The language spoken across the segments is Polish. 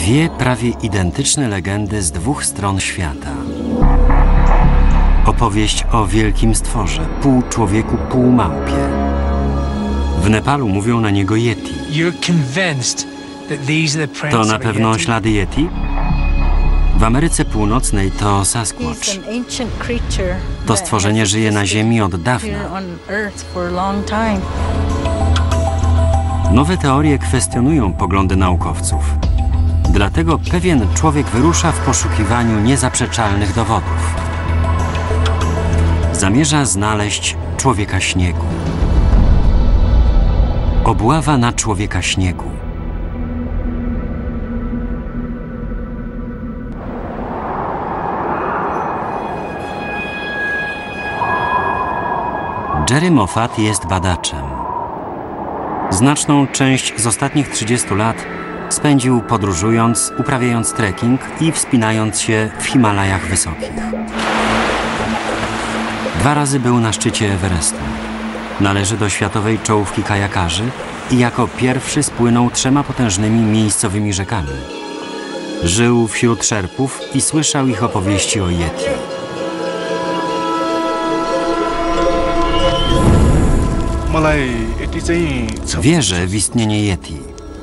Dwie prawie identyczne legendy z dwóch stron świata. Opowieść o wielkim stworze, pół człowieku, pół małpie. W Nepalu mówią na niego Yeti. To na pewno ślady Yeti? W Ameryce Północnej to Sasquatch. To stworzenie żyje na Ziemi od dawna. Nowe teorie kwestionują poglądy naukowców. Dlatego pewien człowiek wyrusza w poszukiwaniu niezaprzeczalnych dowodów. Zamierza znaleźć człowieka śniegu. Obława na człowieka śniegu. Jerry Moffat jest badaczem. Znaczną część z ostatnich 30 lat spędził podróżując, uprawiając trekking i wspinając się w Himalajach wysokich. 2 razy był na szczycie Everestu. Należy do światowej czołówki kajakarzy i jako pierwszy spłynął 3 potężnymi miejscowymi rzekami. Żył wśród Szerpów i słyszał ich opowieści o Yeti. Wierzę w istnienie Yeti.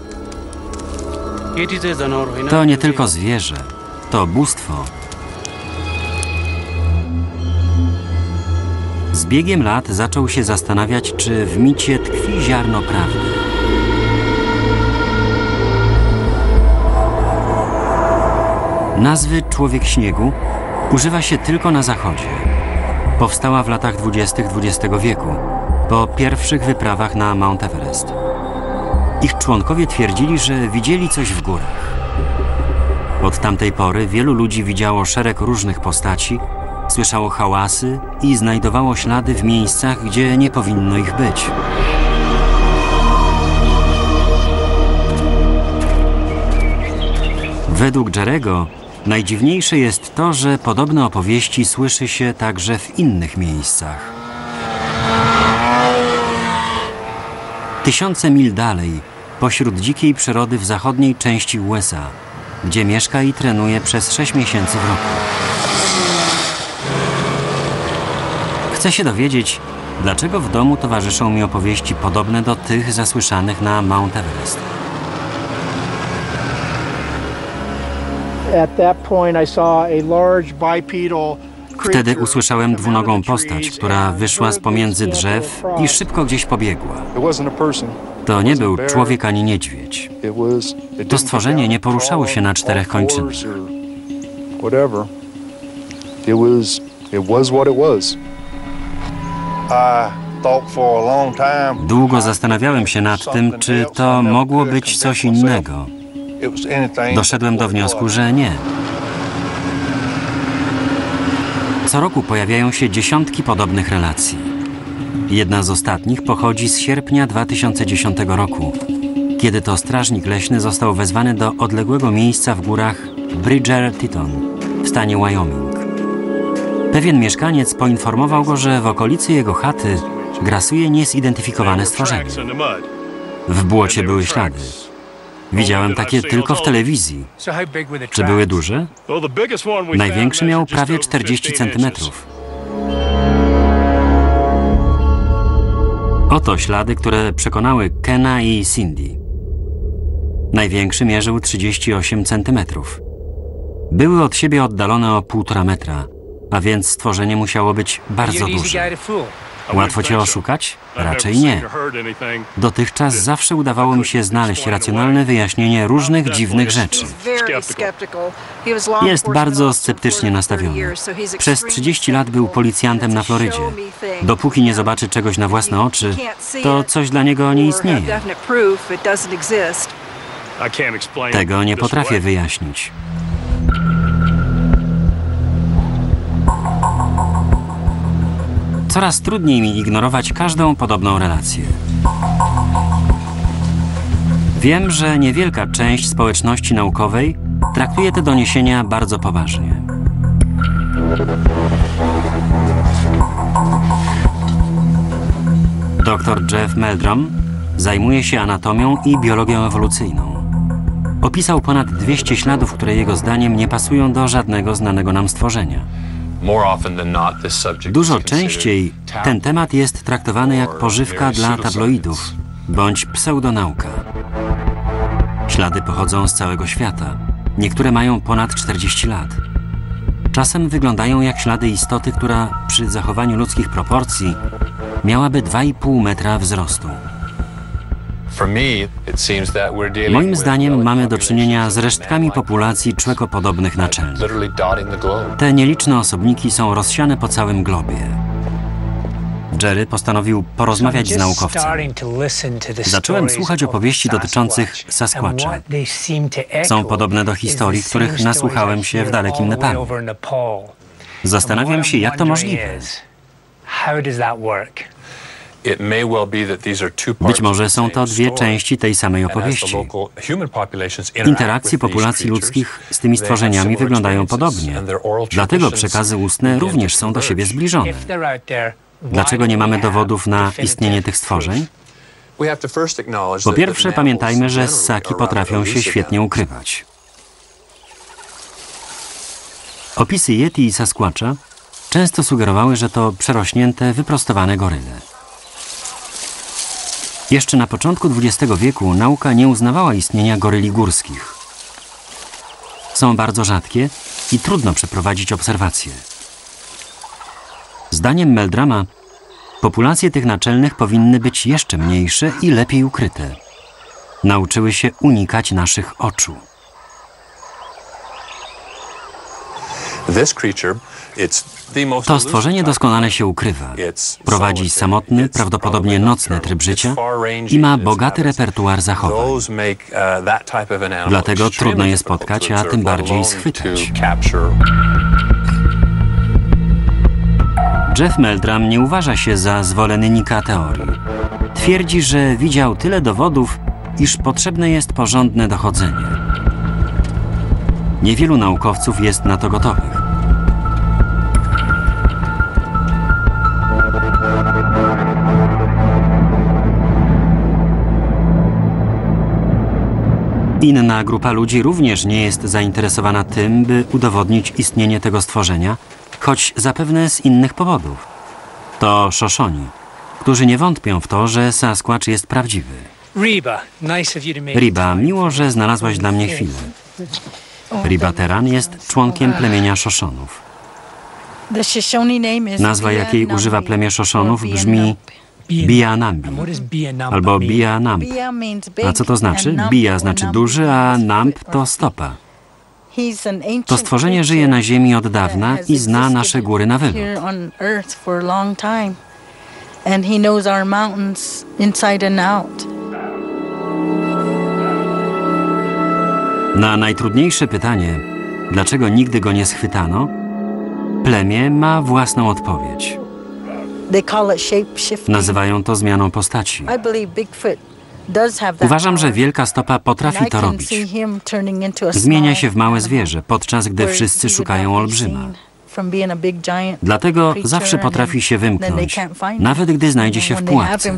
To nie tylko zwierzę, to bóstwo. Z biegiem lat zaczął się zastanawiać, czy w micie tkwi ziarno prawdy. Nazwy Człowiek Śniegu używa się tylko na Zachodzie. Powstała w latach 20. XX wieku, po pierwszych wyprawach na Mount Everest. Ich członkowie twierdzili, że widzieli coś w górach. Od tamtej pory wielu ludzi widziało szereg różnych postaci, słyszało hałasy i znajdowało ślady w miejscach, gdzie nie powinno ich być. Według Jerego najdziwniejsze jest to, że podobne opowieści słyszy się także w innych miejscach. Tysiące mil dalej, pośród dzikiej przyrody w zachodniej części USA, gdzie mieszka i trenuje przez 6 miesięcy w roku. Chcę się dowiedzieć, dlaczego w domu towarzyszą mi opowieści podobne do tych zasłyszanych na Mount Everest. Wtedy usłyszałem dwunogą postać, która wyszła z pomiędzy drzew i szybko gdzieś pobiegła. To nie był człowiek ani niedźwiedź. To stworzenie nie poruszało się na 4 kończynach. Długo zastanawiałem się nad tym, czy to mogło być coś innego. Doszedłem do wniosku, że nie. Co roku pojawiają się dziesiątki podobnych relacji. Jedna z ostatnich pochodzi z sierpnia 2010 roku, kiedy to strażnik leśny został wezwany do odległego miejsca w górach Bridger-Teton w stanie Wyoming. Pewien mieszkaniec poinformował go, że w okolicy jego chaty grasuje niezidentyfikowane stworzenie. W błocie były ślady. Widziałem takie tylko w telewizji. Czy były duże? Największy miał prawie 40 centymetrów. Oto ślady, które przekonały Kena i Cindy. Największy mierzył 38 centymetrów. Były od siebie oddalone o 1,5 metra, a więc stworzenie musiało być bardzo duże. Łatwo cię oszukać? Raczej nie. Dotychczas zawsze udawało mi się znaleźć racjonalne wyjaśnienie różnych dziwnych rzeczy. Jest bardzo sceptycznie nastawiony. Przez 30 lat był policjantem na Florydzie. Dopóki nie zobaczy czegoś na własne oczy, to coś dla niego nie istnieje. Tego nie potrafię wyjaśnić. Coraz trudniej mi ignorować każdą podobną relację. Wiem, że niewielka część społeczności naukowej traktuje te doniesienia bardzo poważnie. Dr Jeff Meldrum zajmuje się anatomią i biologią ewolucyjną. Opisał ponad 200 śladów, które jego zdaniem nie pasują do żadnego znanego nam stworzenia. Dużo częściej ten temat jest traktowany jak pożywka dla tabloidów bądź pseudonauka. Ślady pochodzą z całego świata. Niektóre mają ponad 40 lat. Czasem wyglądają jak ślady istoty, która przy zachowaniu ludzkich proporcji miałaby 2,5 metra wzrostu. Moim zdaniem mamy do czynienia z resztkami populacji człekopodobnych naczelnych. Te nieliczne osobniki są rozsiane po całym globie. Jerry postanowił porozmawiać z naukowcem. Zacząłem słuchać opowieści dotyczących Sasquatcha. Są podobne do historii, których nasłuchałem się w dalekim Nepalu. Zastanawiam się, jak to możliwe. Być może są to dwie części tej samej opowieści. Interakcje populacji ludzkich z tymi stworzeniami wyglądają podobnie. Dlatego przekazy ustne również są do siebie zbliżone. Dlaczego nie mamy dowodów na istnienie tych stworzeń? Po pierwsze, pamiętajmy, że ssaki potrafią się świetnie ukrywać. Opisy Yeti i Sasquatcha często sugerowały, że to przerośnięte, wyprostowane goryle. Jeszcze na początku XX wieku nauka nie uznawała istnienia goryli górskich. Są bardzo rzadkie i trudno przeprowadzić obserwacje. Zdaniem Meldrama populacje tych naczelnych powinny być jeszcze mniejsze i lepiej ukryte. Nauczyły się unikać naszych oczu. To stworzenie doskonale się ukrywa. Prowadzi samotny, prawdopodobnie nocny tryb życia i ma bogaty repertuar zachowań. Dlatego trudno je spotkać, a tym bardziej schwytać. Jeff Meldrum nie uważa się za zwolennika teorii. Twierdzi, że widział tyle dowodów, iż potrzebne jest porządne dochodzenie. Niewielu naukowców jest na to gotowych. Inna grupa ludzi również nie jest zainteresowana tym, by udowodnić istnienie tego stworzenia, choć zapewne z innych powodów. To Shoshoni, którzy nie wątpią w to, że Sasquatch jest prawdziwy. Riba, miło, że znalazłaś dla mnie chwilę. Riba Teran jest członkiem plemienia Shoshonów. Nazwa, jakiej używa plemię Shoshonów, brzmi Bia-Nambi albo Bia-Namb. A co to znaczy? Bia znaczy duży, a Namb to stopa. To stworzenie żyje na ziemi od dawna i zna nasze góry na wylot. Na najtrudniejsze pytanie, dlaczego nigdy go nie schwytano, plemię ma własną odpowiedź. Nazywają to zmianą postaci. Uważam, że wielka stopa potrafi to robić. Zmienia się w małe zwierzę, podczas gdy wszyscy szukają olbrzyma. Dlatego zawsze potrafi się wymknąć, nawet gdy znajdzie się w pułapce.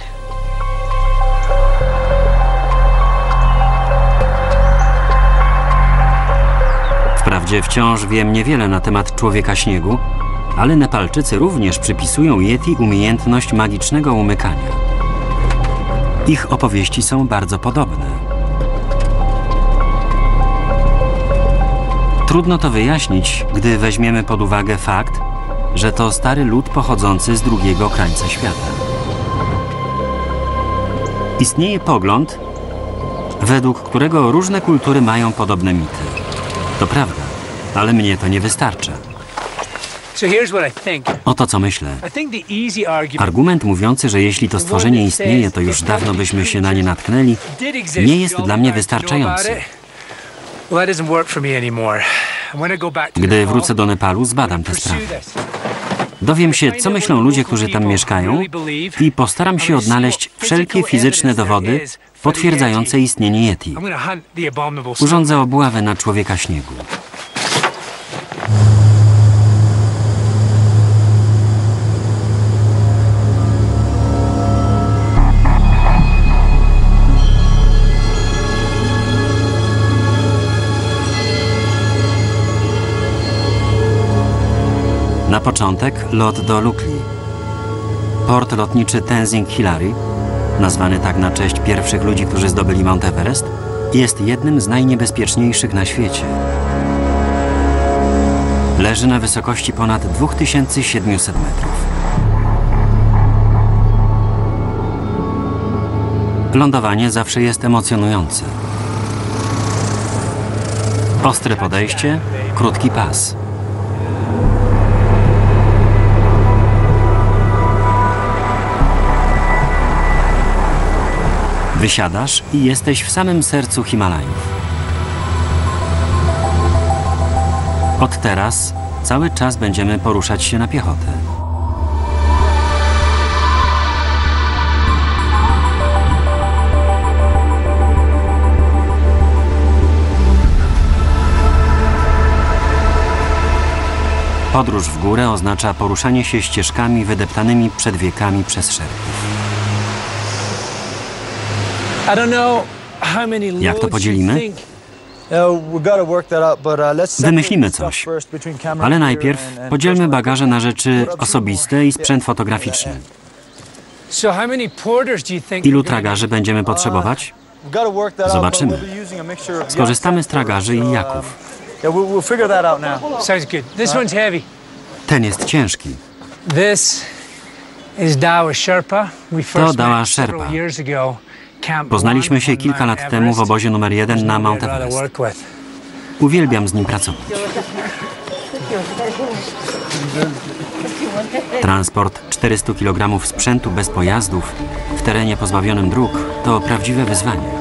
Wprawdzie wciąż wiem niewiele na temat człowieka śniegu, ale Nepalczycy również przypisują Yeti umiejętność magicznego umykania. Ich opowieści są bardzo podobne. Trudno to wyjaśnić, gdy weźmiemy pod uwagę fakt, że to stary lud pochodzący z drugiego krańca świata. Istnieje pogląd, według którego różne kultury mają podobne mity. To prawda, ale mnie to nie wystarcza. Oto co myślę. Argument mówiący, że jeśli to stworzenie istnieje, to już dawno byśmy się na nie natknęli, nie jest dla mnie wystarczający. Gdy wrócę do Nepalu, zbadam tę sprawę. Dowiem się, co myślą ludzie, którzy tam mieszkają i postaram się odnaleźć wszelkie fizyczne dowody potwierdzające istnienie Yeti. Urządzę obławę na człowieka śniegu. początek lot do Lukli. Port lotniczy Tenzing Hillary, nazwany tak na cześć pierwszych ludzi, którzy zdobyli Mount Everest, jest jednym z najniebezpieczniejszych na świecie. Leży na wysokości ponad 2700 metrów. Lądowanie zawsze jest emocjonujące. Ostre podejście, krótki pas. Wysiadasz i jesteś w samym sercu Himalajów. Od teraz cały czas będziemy poruszać się na piechotę. Podróż w górę oznacza poruszanie się ścieżkami wydeptanymi przed wiekami przez Szerpów. Jak to podzielimy? Wymyślimy coś, ale najpierw podzielmy bagaże na rzeczy osobiste i sprzęt fotograficzny. Ilu tragarzy będziemy potrzebować? Zobaczymy. Skorzystamy z tragarzy i jaków. Ten jest ciężki. To Dała Sherpa. Poznaliśmy się kilka lat temu w obozie numer 1 na Mount Everest. Uwielbiam z nim pracować. Transport 400 kg sprzętu bez pojazdów w terenie pozbawionym dróg to prawdziwe wyzwanie.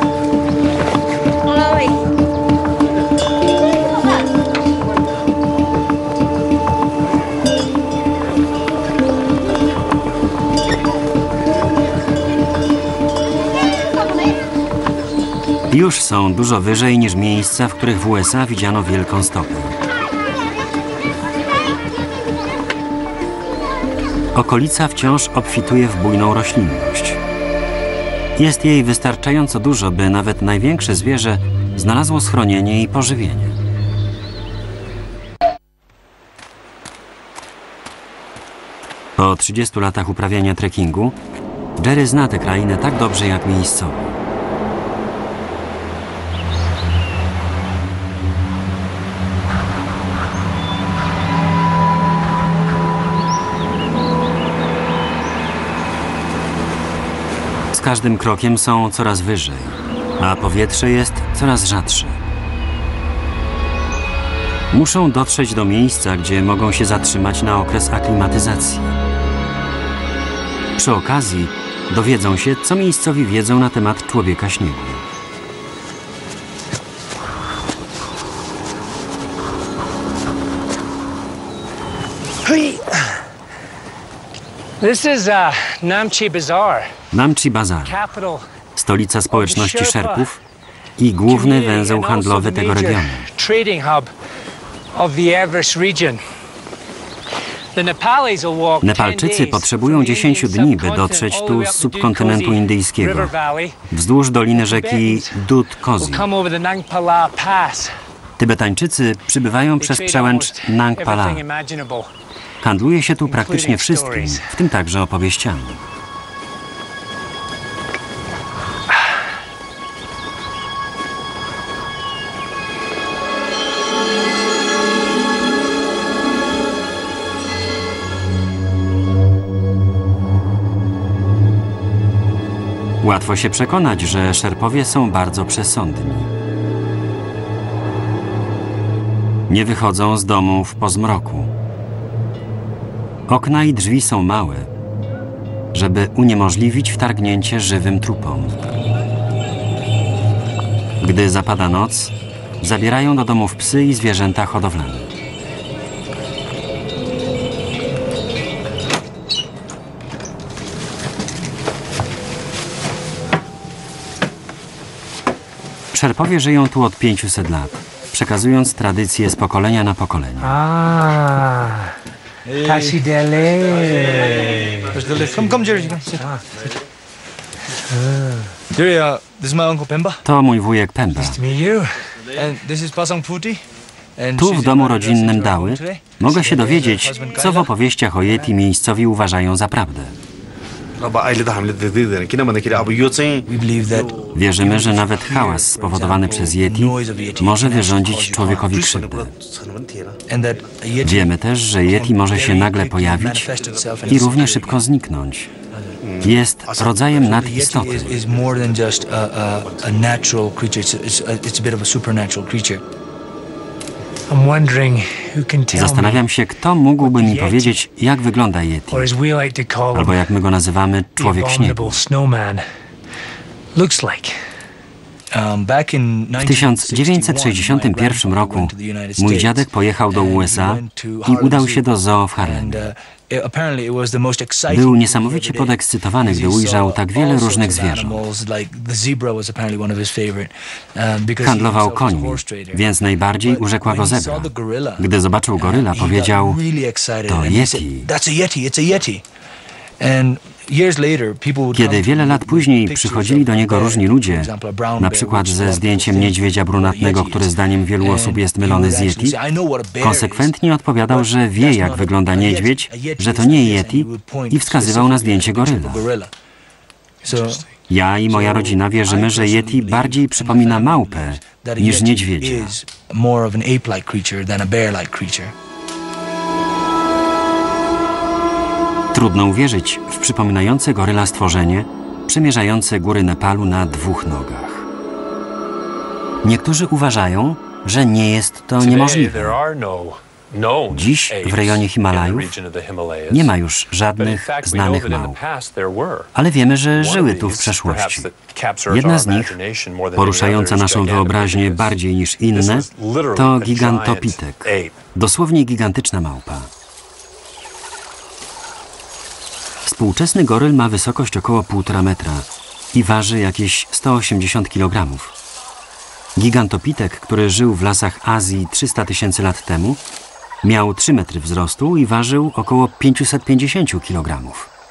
Już są dużo wyżej niż miejsca, w których w USA widziano wielką stopę. Okolica wciąż obfituje w bujną roślinność. Jest jej wystarczająco dużo, by nawet największe zwierzę znalazło schronienie i pożywienie. Po 30 latach uprawiania trekkingu, Jerry zna tę krainę tak dobrze jak miejscowi. Z każdym krokiem są coraz wyżej, a powietrze jest coraz rzadsze. Muszą dotrzeć do miejsca, gdzie mogą się zatrzymać na okres aklimatyzacji. Przy okazji dowiedzą się, co miejscowi wiedzą na temat człowieka śniegu. Namche Bazar, stolica społeczności Szerpów i główny węzeł handlowy tego regionu. Nepalczycy potrzebują 10 dni, by dotrzeć tu z subkontynentu indyjskiego, wzdłuż doliny rzeki Dut Kozi. Tybetańczycy przybywają przez przełęcz Nang Pala. Handluje się tu praktycznie wszystkim, w tym także opowieściami. Łatwo się przekonać, że Szerpowie są bardzo przesądni. Nie wychodzą z domów po zmroku. Okna i drzwi są małe, żeby uniemożliwić wtargnięcie żywym trupom. Gdy zapada noc, zabierają do domów psy i zwierzęta hodowlane. Szerpowie żyją tu od 500 lat, przekazując tradycje z pokolenia na pokolenie. Jerry, this is my uncle Pemba. To mój wujek Pemba. And this is Pasang Phuti. Tu, w domu rodzinnym Dały, mogę się dowiedzieć, co w opowieściach o Yeti miejscowi uważają za prawdę. Wierzymy, że nawet hałas spowodowany przez Yeti może wyrządzić człowiekowi krzywdę. Wiemy też, że Yeti może się nagle pojawić i równie szybko zniknąć. Jest rodzajem nadistoty. Zastanawiam się, kto mógłby mi powiedzieć, jak wygląda Yeti, albo jak my go nazywamy, człowiek śniegu. W 1961 roku mój dziadek pojechał do USA i udał się do zoo w Harlem. Był niesamowicie podekscytowany, gdy ujrzał tak wiele różnych zwierząt. Handlował końmi, więc najbardziej urzekła go zebra. Gdy zobaczył goryla, powiedział: to Yeti. Kiedy wiele lat później przychodzili do niego różni ludzie, na przykład ze zdjęciem niedźwiedzia brunatnego, który zdaniem wielu osób jest mylony z Yeti, konsekwentnie odpowiadał, że wie, jak wygląda niedźwiedź, że to nie Yeti i wskazywał na zdjęcie goryla. Ja i moja rodzina wierzymy, że Yeti bardziej przypomina małpę niż niedźwiedzia. Trudno uwierzyć w przypominające goryla stworzenie przemierzające góry Nepalu na dwóch nogach. Niektórzy uważają, że nie jest to niemożliwe. Dziś w rejonie Himalajów nie ma już żadnych znanych małp, ale wiemy, że żyły tu w przeszłości. Jedna z nich, poruszająca naszą wyobraźnię bardziej niż inne, to gigantopitek, dosłownie gigantyczna małpa. Współczesny goryl ma wysokość około 1,5 metra i waży jakieś 180 kg. Gigantopitek, który żył w lasach Azji 300 000 lat temu, miał 3 metry wzrostu i ważył około 550 kg.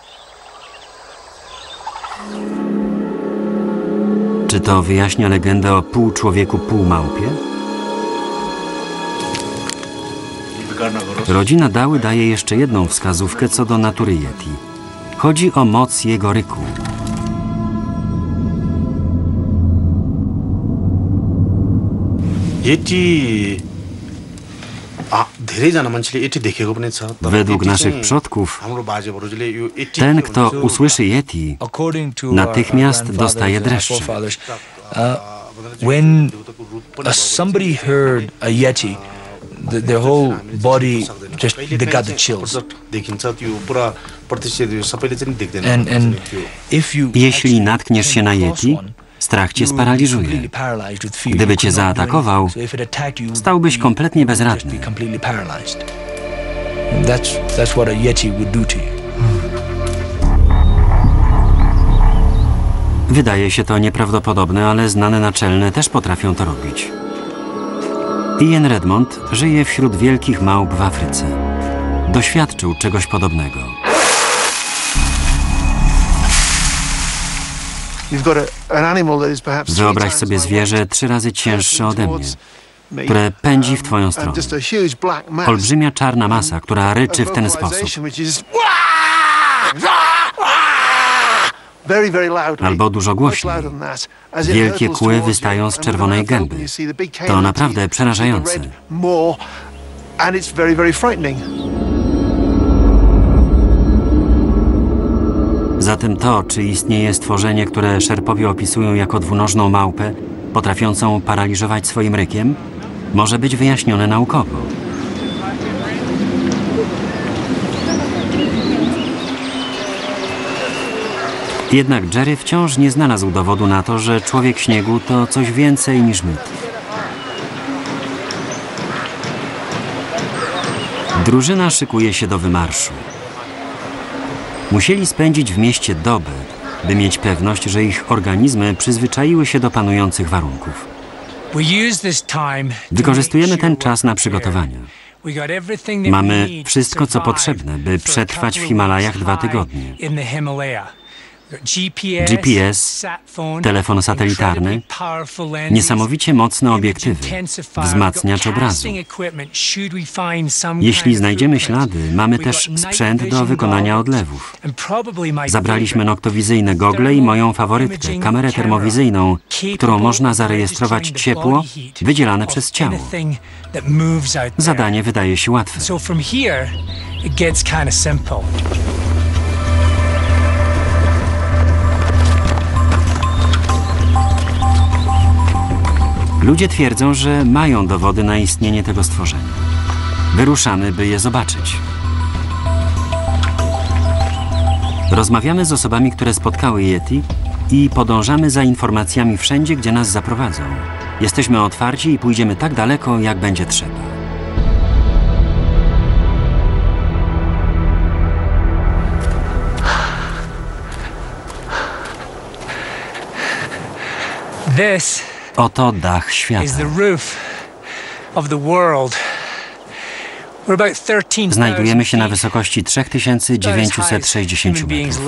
Czy to wyjaśnia legendę o pół człowieku, pół małpie? Rodzina Dały daje jeszcze jedną wskazówkę co do natury Yeti. Chodzi o moc jego ryku. Według naszych przodków, ten, kto usłyszy Yeti, natychmiast dostaje dreszczy. When somebody heard a Yeti, their whole body just they got the chills. Jeśli natkniesz się na Yeti, strach cię sparaliżuje. Gdyby cię zaatakował, stałbyś kompletnie bezradny. That's what a Yeti would do to you. Wydaje się to nieprawdopodobne, ale znane naczelne też potrafią to robić. Ian Redmond żyje wśród wielkich małp w Afryce. Doświadczył czegoś podobnego. Wyobraź sobie zwierzę 3 razy cięższe ode mnie, które pędzi w twoją stronę. Olbrzymia czarna masa, która ryczy w ten sposób. Albo dużo głośniej. Wielkie kły wystają z czerwonej gęby. To naprawdę przerażające. Zatem to, czy istnieje stworzenie, które Szerpowie opisują jako dwunożną małpę, potrafiącą paraliżować swoim rykiem, może być wyjaśnione naukowo. Jednak Jerry wciąż nie znalazł dowodu na to, że człowiek śniegu to coś więcej niż mit. Drużyna szykuje się do wymarszu. Musieli spędzić w mieście dobę, by mieć pewność, że ich organizmy przyzwyczaiły się do panujących warunków. Wykorzystujemy ten czas na przygotowania. Mamy wszystko, co potrzebne, by przetrwać w Himalajach 2 tygodnie. GPS, telefon satelitarny, niesamowicie mocne obiektywy, wzmacniacz obrazu. Jeśli znajdziemy ślady, mamy też sprzęt do wykonania odlewów. Zabraliśmy noktowizyjne gogle i moją faworytkę, kamerę termowizyjną, którą można zarejestrować ciepło wydzielane przez ciało. Zadanie wydaje się łatwe. Ludzie twierdzą, że mają dowody na istnienie tego stworzenia. Wyruszamy, by je zobaczyć. Rozmawiamy z osobami, które spotkały Yeti i podążamy za informacjami wszędzie, gdzie nas zaprowadzą. Jesteśmy otwarci i pójdziemy tak daleko, jak będzie trzeba. Oto dach świata. Znajdujemy się na wysokości 3960 metrów.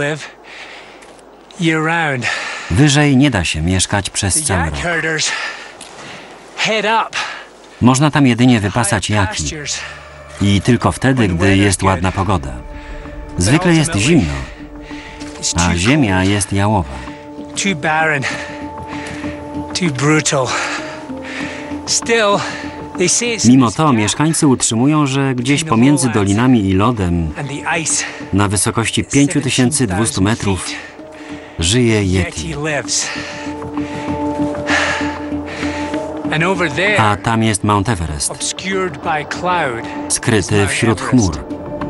Wyżej nie da się mieszkać przez cały rok. Można tam jedynie wypasać jaki. I tylko wtedy, gdy jest ładna pogoda. Zwykle jest zimno, a ziemia jest jałowa. Mimo to mieszkańcy utrzymują, że gdzieś pomiędzy dolinami i lodem, na wysokości 5200 metrów, żyje Yeti. A tam jest Mount Everest, skryty wśród chmur.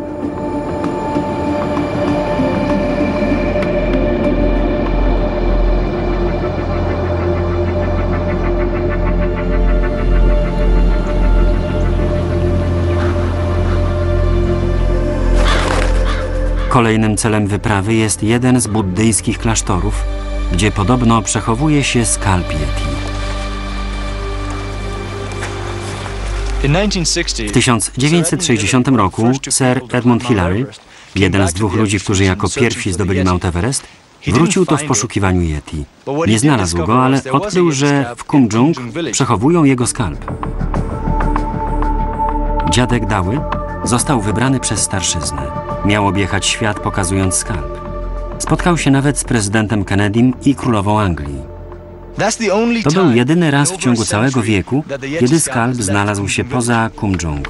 Kolejnym celem wyprawy jest jeden z buddyjskich klasztorów, gdzie podobno przechowuje się skalp Yeti. W 1960 roku Sir Edmund Hillary, jeden z dwóch ludzi, którzy jako pierwsi zdobyli Mount Everest, wrócił tu w poszukiwaniu Yeti. Nie znalazł go, ale odkrył, że w Kumjung przechowują jego skalp. Dziadek Dały został wybrany przez starszyznę. Miał objechać świat, pokazując skalp. Spotkał się nawet z prezydentem Kennedym i królową Anglii. To był jedyny raz w ciągu całego wieku, kiedy skalp znalazł się poza Kumjung.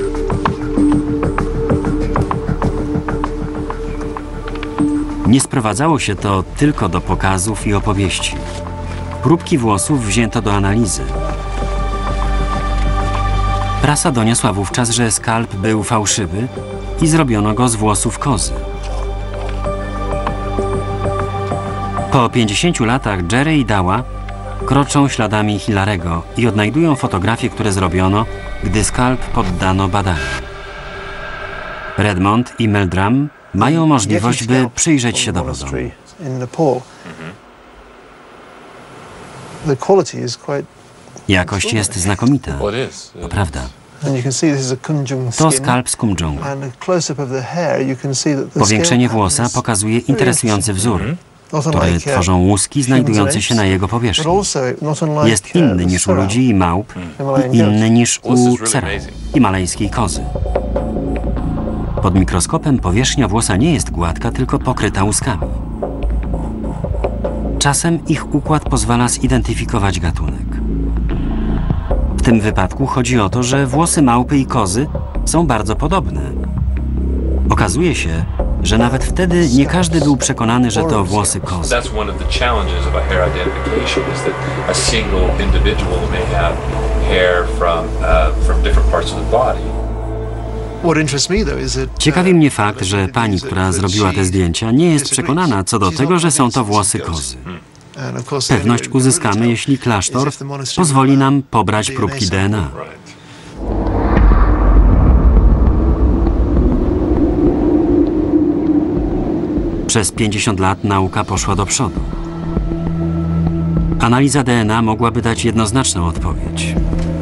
Nie sprowadzało się to tylko do pokazów i opowieści. Próbki włosów wzięto do analizy. Prasa doniosła wówczas, że skalp był fałszywy i zrobiono go z włosów kozy. Po 50 latach Jerry i Dała kroczą śladami Hillarego i odnajdują fotografie, które zrobiono, gdy skalp poddano badaniu. Redmond i Meldrum mają możliwość, by przyjrzeć się dowodom. Jakość jest znakomita, to prawda. To skalp z Kumjungu. Powiększenie włosa pokazuje interesujący wzór, które tworzą łuski znajdujące się na jego powierzchni. Jest inny niż u ludzi i małp i inny niż u sera, himalajskiej kozy. Pod mikroskopem powierzchnia włosa nie jest gładka, tylko pokryta łuskami. Czasem ich układ pozwala zidentyfikować gatunek. W tym wypadku chodzi o to, że włosy małpy i kozy są bardzo podobne. Okazuje się, że nawet wtedy nie każdy był przekonany, że to włosy kozy. Ciekawi mnie fakt, że pani, która zrobiła te zdjęcia, nie jest przekonana co do tego, że są to włosy kozy. Pewność uzyskamy, jeśli klasztor pozwoli nam pobrać próbki DNA. Przez 50 lat nauka poszła do przodu. Analiza DNA mogłaby dać jednoznaczną odpowiedź.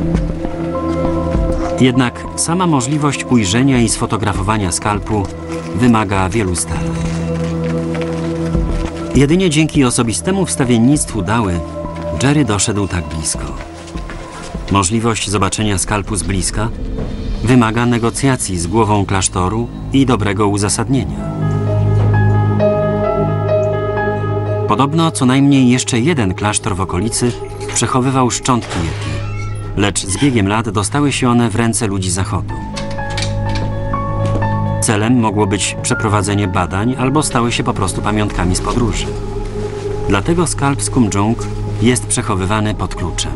Jednak sama możliwość ujrzenia i sfotografowania skalpu wymaga wielu starań. Jedynie dzięki osobistemu wstawiennictwu Dały Jerry doszedł tak blisko. Możliwość zobaczenia skalpu z bliska wymaga negocjacji z głową klasztoru i dobrego uzasadnienia. Podobno co najmniej jeszcze jeden klasztor w okolicy przechowywał szczątki Yeti, lecz z biegiem lat dostały się one w ręce ludzi Zachodu. Celem mogło być przeprowadzenie badań albo stały się po prostu pamiątkami z podróży. Dlatego skalp z Kumjung jest przechowywany pod kluczem.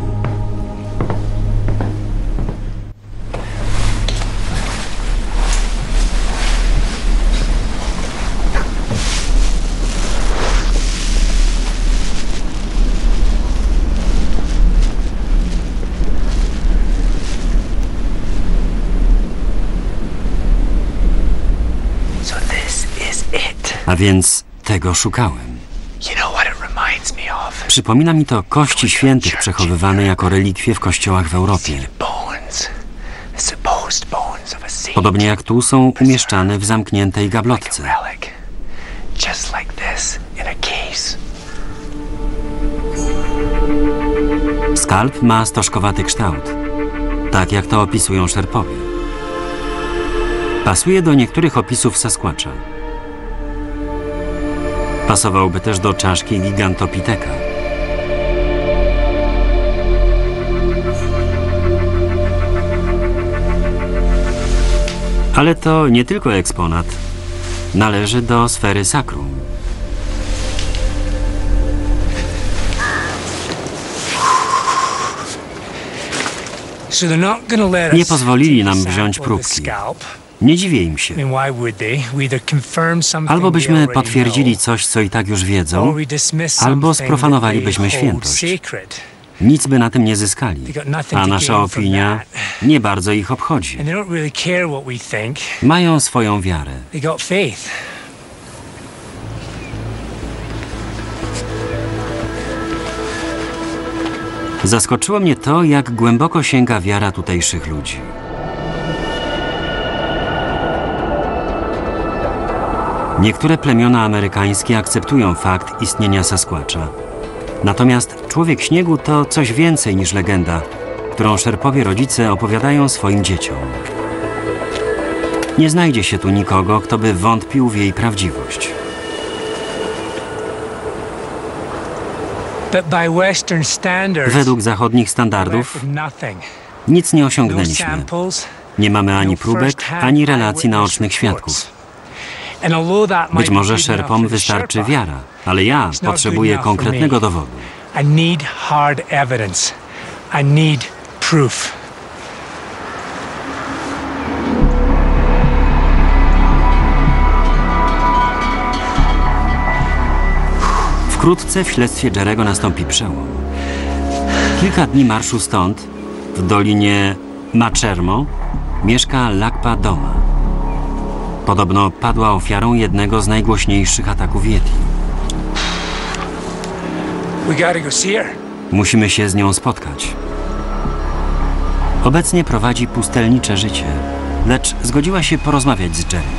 A więc tego szukałem. Przypomina mi to kości świętych przechowywane jako relikwie w kościołach w Europie. Podobnie jak tu są umieszczane w zamkniętej gablotce. Skalp ma stożkowaty kształt, tak jak to opisują Szerpowie. Pasuje do niektórych opisów Sasquatcha. Pasowałby też do czaszki Gigantopitheka. Ale to nie tylko eksponat. Należy do sfery sakrum. Nie pozwolili nam wziąć próbki. Nie dziwię im się. Albo byśmy potwierdzili coś, co i tak już wiedzą, albo sprofanowalibyśmy świętość. Nic by na tym nie zyskali, a nasza opinia nie bardzo ich obchodzi. Mają swoją wiarę. Zaskoczyło mnie to, jak głęboko sięga wiara tutejszych ludzi. Niektóre plemiona amerykańskie akceptują fakt istnienia Sasquatcha. Natomiast człowiek śniegu to coś więcej niż legenda, którą Szerpowie rodzice opowiadają swoim dzieciom. Nie znajdzie się tu nikogo, kto by wątpił w jej prawdziwość. Według zachodnich standardów nic nie osiągnęliśmy. Nie mamy ani próbek, ani relacji naocznych świadków. Być może Szerpom wystarczy wiara, ale ja potrzebuję konkretnego dowodu. Wkrótce w śledztwie Jerego nastąpi przełom. Kilka dni marszu stąd, w dolinie Machermo, mieszka Lakpa Doma. Podobno padła ofiarą jednego z najgłośniejszych ataków Yeti. Musimy się z nią spotkać. Obecnie prowadzi pustelnicze życie, lecz zgodziła się porozmawiać z Jerry.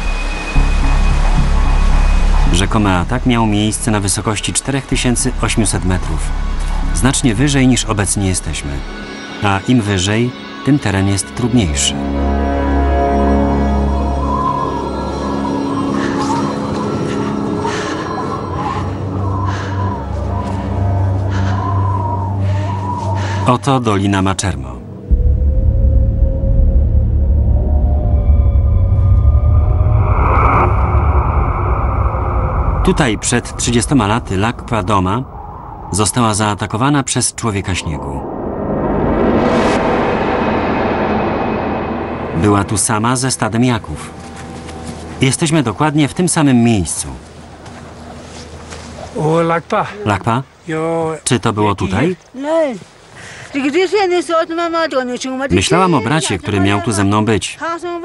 Rzekomy atak miał miejsce na wysokości 4800 metrów, znacznie wyżej niż obecnie jesteśmy. A im wyżej, tym teren jest trudniejszy. Oto Dolina Machermo. Tutaj przed 30 laty Lakpa Doma została zaatakowana przez człowieka śniegu. Była tu sama ze stadem jaków. Jesteśmy dokładnie w tym samym miejscu. Lakpa? Czy to było tutaj? Myślałam o bracie, który miał tu ze mną być.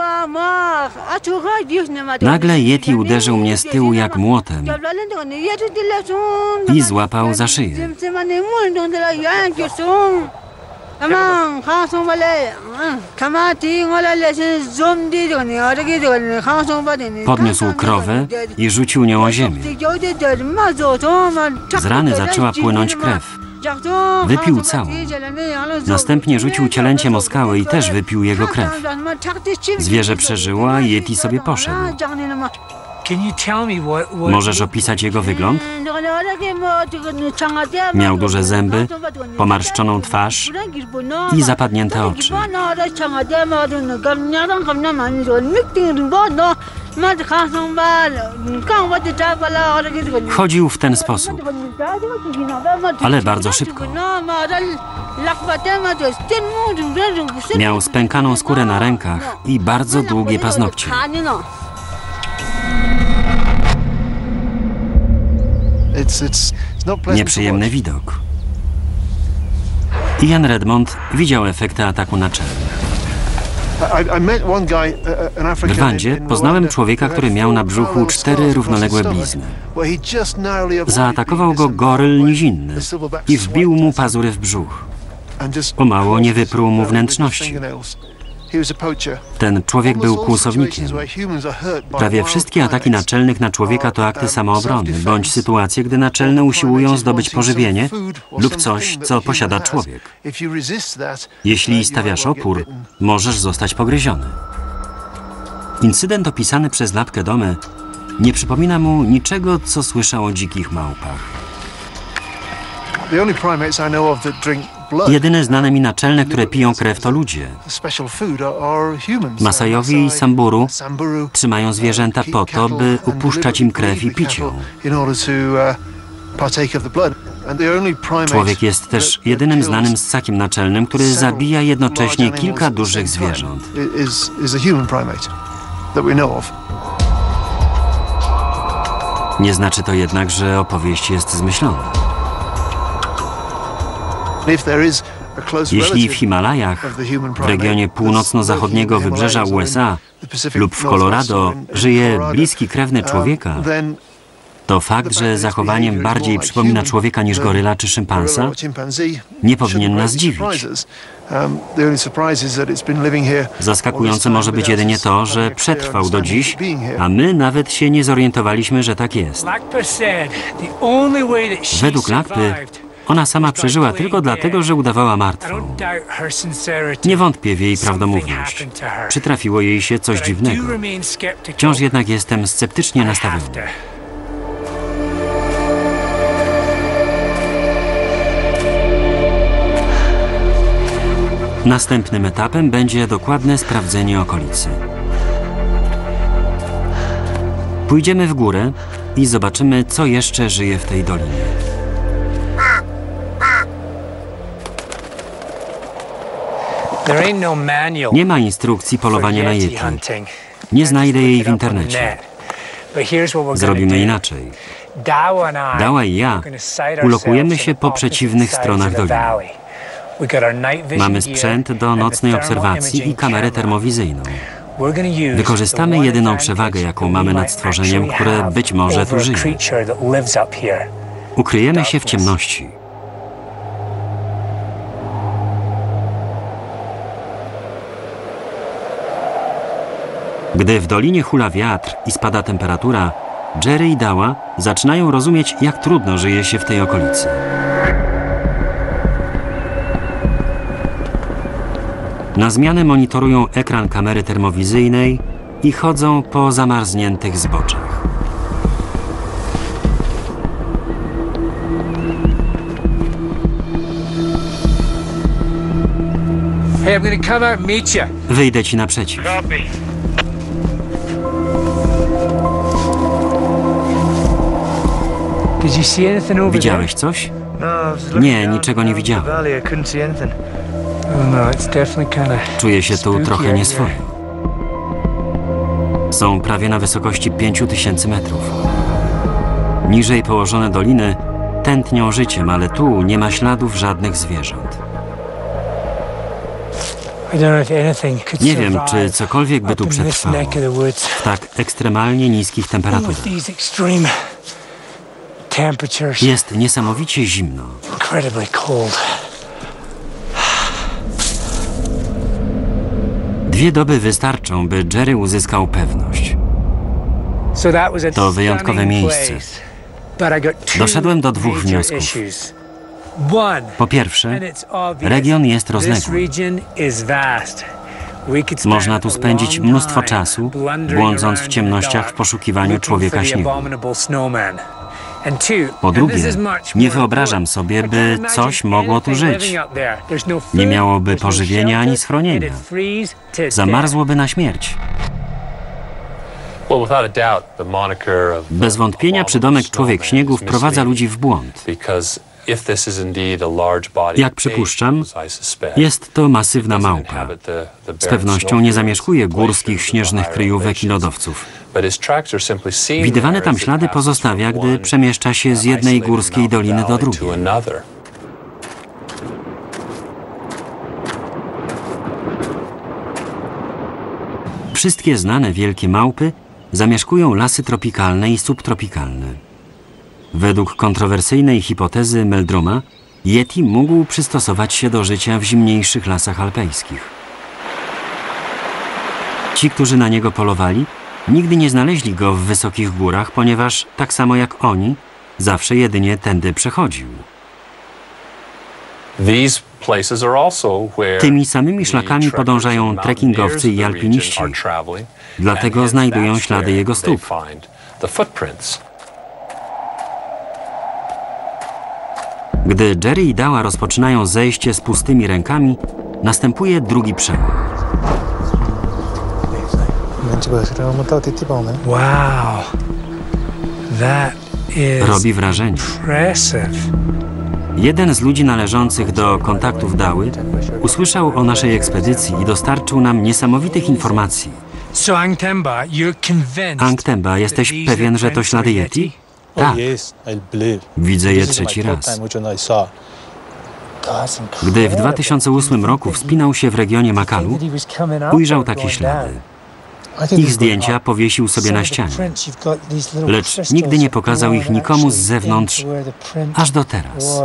Nagle Yeti uderzył mnie z tyłu jak młotem i złapał za szyję. Podniósł krowę i rzucił nią o ziemię. Z rany zaczęła płynąć krew. Wypił całą. Następnie rzucił cielęciem o skałę i też wypił jego krew. Zwierzę przeżyło, a Yeti sobie poszedł. Możesz opisać jego wygląd? Miał duże zęby, pomarszczoną twarz i zapadnięte oczy. Chodził w ten sposób, ale bardzo szybko. Miał spękaną skórę na rękach i bardzo długie paznokcie. Nieprzyjemny widok. Ian Redmond widział efekty ataku naczelnych. W Rwandzie poznałem człowieka, który miał na brzuchu 4 równoległe blizny. Zaatakował go goryl nizinny i wbił mu pazury w brzuch. O mało nie wypruł mu wnętrzności. Ten człowiek był kłusownikiem. Prawie wszystkie ataki naczelnych na człowieka to akty samoobrony, bądź sytuacje, gdy naczelne usiłują zdobyć pożywienie lub coś, co posiada człowiek. Jeśli stawiasz opór, możesz zostać pogryziony. Incydent opisany przez Lapkę Domę nie przypomina mu niczego, co słyszał o dzikich małpach. Jedyne znane mi naczelne, które piją krew, to ludzie. Masajowie i Samburu trzymają zwierzęta po to, by upuszczać im krew i pić ją. Człowiek jest też jedynym znanym ssakiem naczelnym, który zabija jednocześnie kilka dużych zwierząt. Nie znaczy to jednak, że opowieść jest zmyślona. Jeśli w Himalajach, w regionie północno-zachodniego wybrzeża USA lub w Colorado żyje bliski krewny człowieka, to fakt, że zachowaniem bardziej przypomina człowieka niż goryla czy szympansa, nie powinien nas dziwić. Zaskakujące może być jedynie to, że przetrwał do dziś, a my nawet się nie zorientowaliśmy, że tak jest. Według Lakpy, ona sama przeżyła tylko dlatego, że udawała martwą. Nie wątpię w jej prawdomówność. Przytrafiło jej się coś dziwnego. Wciąż jednak jestem sceptycznie nastawiony. Następnym etapem będzie dokładne sprawdzenie okolicy. Pójdziemy w górę i zobaczymy, co jeszcze żyje w tej dolinie. Nie ma instrukcji polowania na Yeti. Nie znajdę jej w internecie. Zrobimy inaczej. Dawa i ja ulokujemy się po przeciwnych stronach doliny. Mamy sprzęt do nocnej obserwacji i kamerę termowizyjną. Wykorzystamy jedyną przewagę, jaką mamy nad stworzeniem, które być może tu żyje. Ukryjemy się w ciemności. Gdy w dolinie hula wiatr i spada temperatura, Jerry i Dawa zaczynają rozumieć, jak trudno żyje się w tej okolicy. Na zmianę monitorują ekran kamery termowizyjnej i chodzą po zamarzniętych zboczach. Wyjdę ci naprzeciw. Widziałeś coś? Nie, niczego nie widziałem. Czuję się tu trochę nieswojo. Są prawie na wysokości 5000 metrów. Niżej położone doliny tętnią życiem, ale tu nie ma śladów żadnych zwierząt. Nie wiem, czy cokolwiek by tu przetrwało w tak ekstremalnie niskich temperaturach. Jest niesamowicie zimno. 2 doby wystarczą, by Jerry uzyskał pewność. To wyjątkowe miejsce. Doszedłem do 2 wniosków. Po pierwsze, region jest rozległy. Można tu spędzić mnóstwo czasu, błądząc w ciemnościach w poszukiwaniu człowieka śniegu. Po drugie, nie wyobrażam sobie, by coś mogło tu żyć. Nie miałoby pożywienia ani schronienia. Zamarzłoby na śmierć. Bez wątpienia przydomek Człowiek Śniegu wprowadza ludzi w błąd. Jak przypuszczam, jest to masywna małpa. Z pewnością nie zamieszkuje górskich, śnieżnych kryjówek i lodowców. Widywane tam ślady pozostawia, gdy przemieszcza się z jednej górskiej doliny do drugiej. Wszystkie znane wielkie małpy zamieszkują lasy tropikalne i subtropikalne. Według kontrowersyjnej hipotezy Meldruma, Yeti mógł przystosować się do życia w zimniejszych lasach alpejskich. Ci, którzy na niego polowali, nigdy nie znaleźli go w wysokich górach, ponieważ, tak samo jak oni, zawsze jedynie tędy przechodził. Tymi samymi szlakami podążają trekkingowcy i alpiniści, dlatego znajdują ślady jego stóp. Gdy Jerry i Dawa rozpoczynają zejście z pustymi rękami, następuje drugi przełom. Wow, that is Robi wrażenie. impressive. Jeden z ludzi należących do kontaktów Dały usłyszał o naszej ekspedycji i dostarczył nam niesamowitych informacji. So Angtemba, you're convinced Angtemba, jesteś that these pewien, are że to prints ślady for Yeti? Tak, widzę je trzeci raz. Gdy w 2008 roku wspinał się w regionie Makalu, ujrzał takie ślady. Ich zdjęcia powiesił sobie na ścianie, lecz nigdy nie pokazał ich nikomu z zewnątrz, aż do teraz.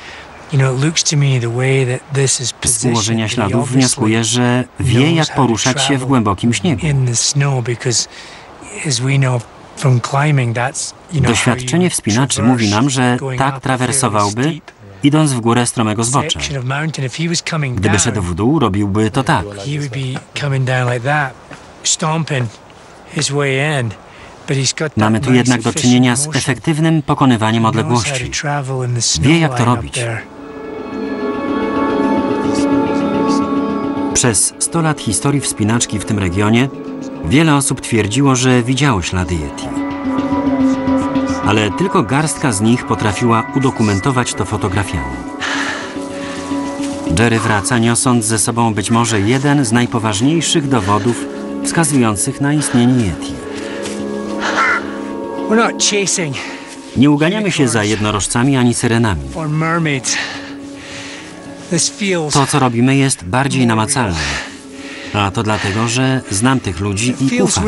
Z ułożenia śladów wnioskuję, że wie, jak poruszać się w głębokim śniegu. Doświadczenie wspinaczy mówi nam, że tak trawersowałby, idąc w górę stromego zbocza. Gdyby szedł w dół, robiłby to tak. Mamy tu jednak do czynienia z efektywnym pokonywaniem odległości. Wie, jak to robić. Przez 100 lat historii wspinaczki w tym regionie wiele osób twierdziło, że widziało ślady Yeti. Ale tylko garstka z nich potrafiła udokumentować to fotografiami. Jerry wraca, niosąc ze sobą być może jeden z najpoważniejszych dowodów wskazujących na istnienie Yeti. Nie uganiamy się za jednorożcami ani syrenami. To, co robimy, jest bardziej namacalne. A to dlatego, że znam tych ludzi i ufam.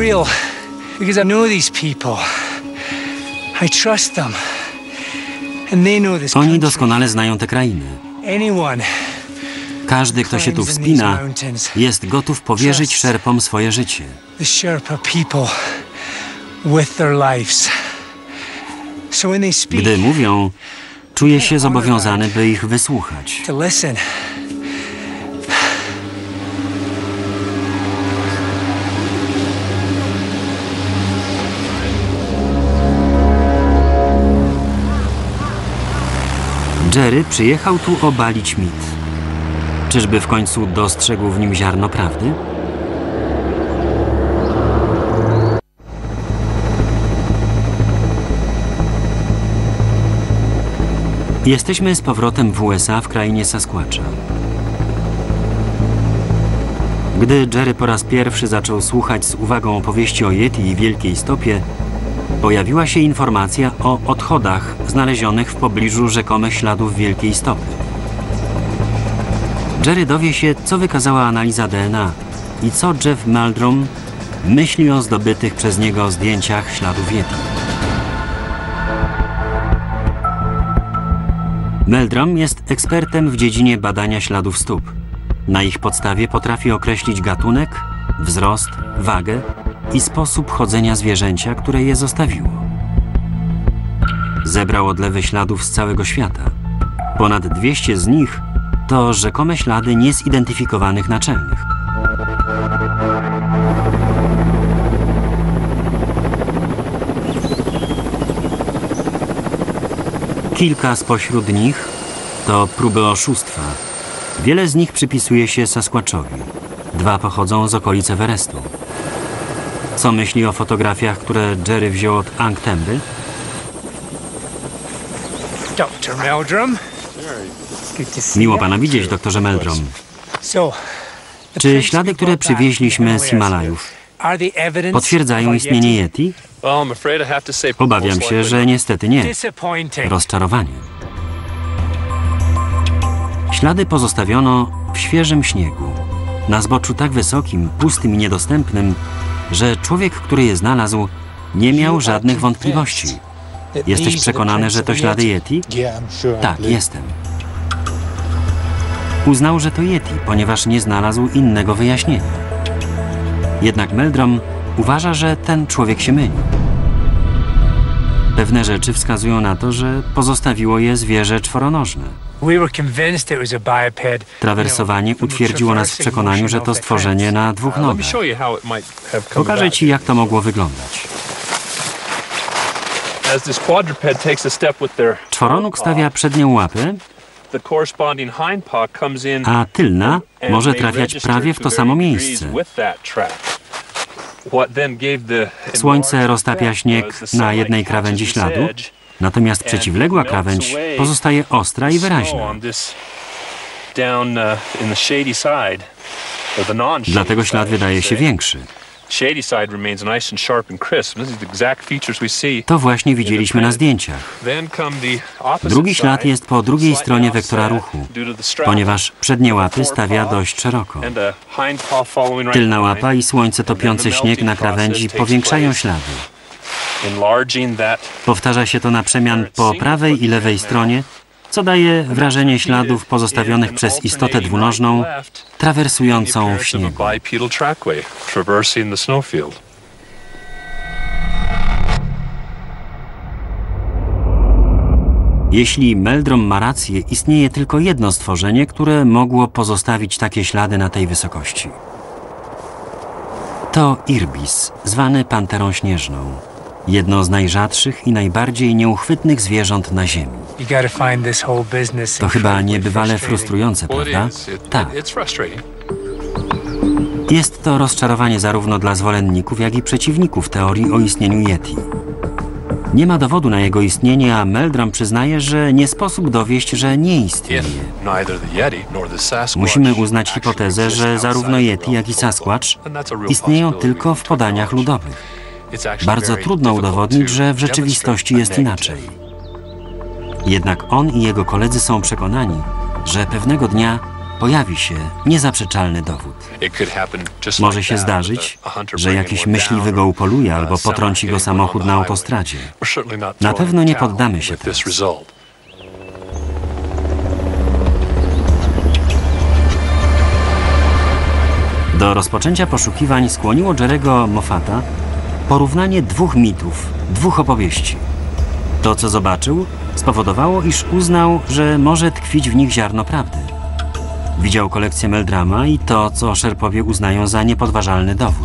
Oni doskonale znają te krainy. Każdy, kto się tu wspina, jest gotów powierzyć Sherpom swoje życie. Gdy mówią, czuję się zobowiązany, by ich wysłuchać. Jerry przyjechał tu obalić mit. Czyżby w końcu dostrzegł w nim ziarno prawdy? Jesteśmy z powrotem w USA, w krainie Sasquatcha. Gdy Jerry po raz pierwszy zaczął słuchać z uwagą opowieści o Yeti i Wielkiej Stopie, pojawiła się informacja o odchodach znalezionych w pobliżu rzekomych śladów Wielkiej Stopy. Jerry dowie się, co wykazała analiza DNA i co Jeff Meldrum myśli o zdobytych przez niego zdjęciach śladów Yeti. Meldrum jest ekspertem w dziedzinie badania śladów stóp. Na ich podstawie potrafi określić gatunek wzrost, wagę i sposób chodzenia zwierzęcia, które je zostawiło. Zebrał odlewy śladów z całego świata. Ponad 200 z nich to rzekome ślady niezidentyfikowanych naczelnych. Kilka spośród nich to próby oszustwa. Wiele z nich przypisuje się Sasquatchowi. 2 pochodzą z okolic Everestu. Co myśli o fotografiach, które Jerry wziął od Ang Temby? Dr. Meldrum. Miło pana widzieć, doktorze Meldrum. Czy ślady, które przywieźliśmy z Himalajów, potwierdzają istnienie Yeti? Obawiam się, że niestety nie. Rozczarowanie. Ślady pozostawiono w świeżym śniegu, na zboczu tak wysokim, pustym i niedostępnym, że człowiek, który je znalazł, nie miał żadnych wątpliwości. Jesteś przekonany, że to ślady Yeti? Tak, jestem. Uznał, że to Yeti, ponieważ nie znalazł innego wyjaśnienia. Jednak Meldrum uważa, że ten człowiek się myli. Pewne rzeczy wskazują na to, że pozostawiło je zwierzę czworonożne. Trawersowanie utwierdziło nas w przekonaniu, że to stworzenie na 2 nogach. Pokażę ci, jak to mogło wyglądać. Czworonóg stawia przednią łapę, a tylna może trafiać prawie w to samo miejsce. Słońce roztapia śnieg na jednej krawędzi śladu, natomiast przeciwległa krawędź pozostaje ostra i wyraźna. Dlatego ślad wydaje się większy. To właśnie widzieliśmy na zdjęciach. Drugi ślad jest po drugiej stronie wektora ruchu, ponieważ przednie łapy stawia dość szeroko. Tylna łapa i słońce topiące śnieg na krawędzi powiększają ślady. Powtarza się to na przemian po prawej i lewej stronie, co daje wrażenie śladów pozostawionych przez istotę dwunożną, trawersującą w śniegu. Jeśli Meldrum ma rację, istnieje tylko jedno stworzenie, które mogło pozostawić takie ślady na tej wysokości. To irbis, zwany panterą śnieżną. Jedno z najrzadszych i najbardziej nieuchwytnych zwierząt na Ziemi. To chyba niebywale frustrujące, prawda? Tak. Jest to rozczarowanie zarówno dla zwolenników, jak i przeciwników teorii o istnieniu Yeti. Nie ma dowodu na jego istnienie, a Meldrum przyznaje, że nie sposób dowieść, że nie istnieje. Musimy uznać hipotezę, że zarówno Yeti, jak i Sasquatch istnieją tylko w podaniach ludowych. Bardzo trudno udowodnić, że w rzeczywistości jest inaczej. Jednak on i jego koledzy są przekonani, że pewnego dnia pojawi się niezaprzeczalny dowód. Może się zdarzyć, że jakiś myśliwy go upoluje albo potrąci go samochód na autostradzie. Na pewno nie poddamy się teraz. Do rozpoczęcia poszukiwań skłoniło Jerry'ego Moffata porównanie 2 mitów, 2 opowieści. To, co zobaczył, spowodowało, iż uznał, że może tkwić w nich ziarno prawdy. Widział kolekcję Meldruma i to, co Sherpowie uznają za niepodważalny dowód.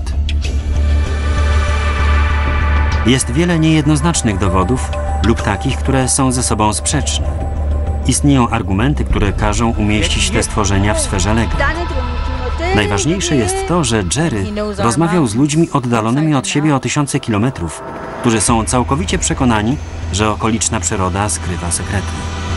Jest wiele niejednoznacznych dowodów lub takich, które są ze sobą sprzeczne. Istnieją argumenty, które każą umieścić te stworzenia w sferze legend. Najważniejsze jest to, że Jerry rozmawiał z ludźmi oddalonymi od siebie o tysiące kilometrów, którzy są całkowicie przekonani, że okoliczna przyroda skrywa sekrety.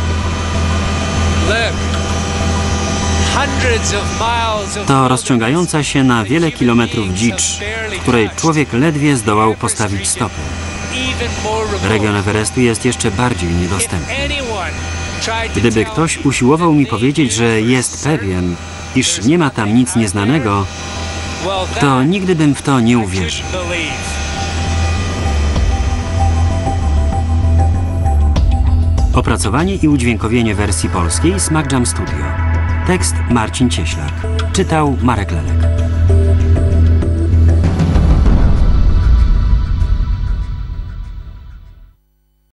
To rozciągająca się na wiele kilometrów dzicz, w której człowiek ledwie zdołał postawić stopę. Region Everestu jest jeszcze bardziej niedostępny. Gdyby ktoś usiłował mi powiedzieć, że jest pewien, iż nie ma tam nic nieznanego, to nigdy bym w to nie uwierzył. Opracowanie i udźwiękowienie wersji polskiej Smack Jam Studio. Tekst Marcin Cieślak. Czytał Marek Lelek.